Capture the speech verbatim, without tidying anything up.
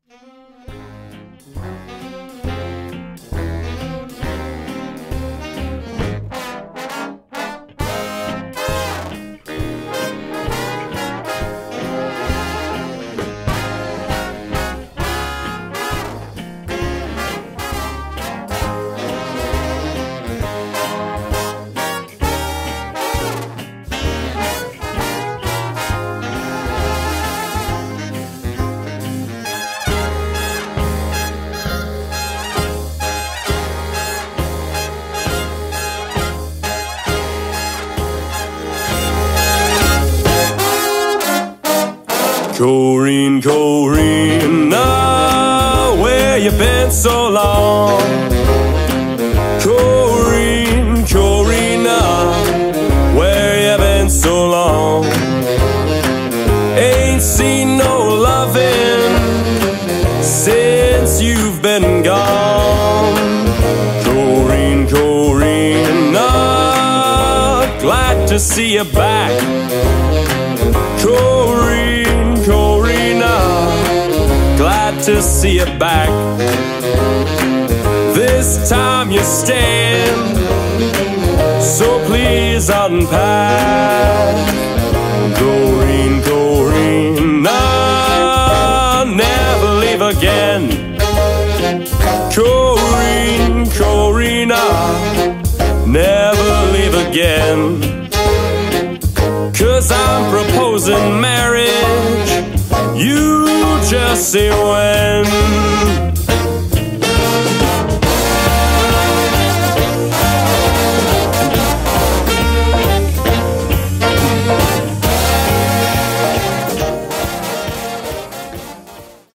Corrine, Corrine, ah, where you been so long? Corrine, Corrine, ah, where you been so long? Ain't seen no loving since you've been gone. Corrine, Corrine, ah, glad to see you back. Corrine, Corrina, glad to see you back. This time you stand, so please unpack. Corrine, Corrina, never leave again. Corrine, Corrina, never leave again. 'Cause I'm proposing marriage, you just say when.